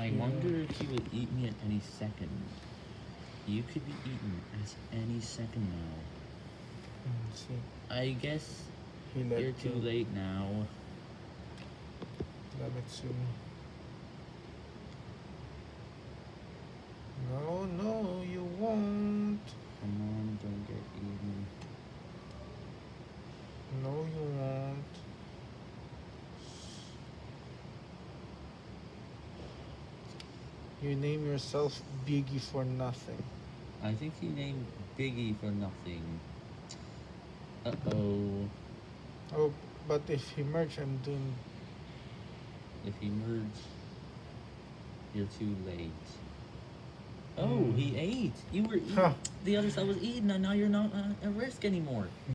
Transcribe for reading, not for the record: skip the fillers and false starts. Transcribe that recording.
I wonder if he would eat me at any second. You could be eaten at any second now. See, I guess he let you're too go. late now. Damitsu. No, no, you won't. Come on, don't get eaten. No, you won't. You name yourself Biggie for nothing. I think he named Biggie for nothing. Uh-oh. Oh, but if he merge, I'm doomed. If he merge, you're too late. Oh, he ate. You were eating. Huh. The other side was eaten, and now you're not at risk anymore.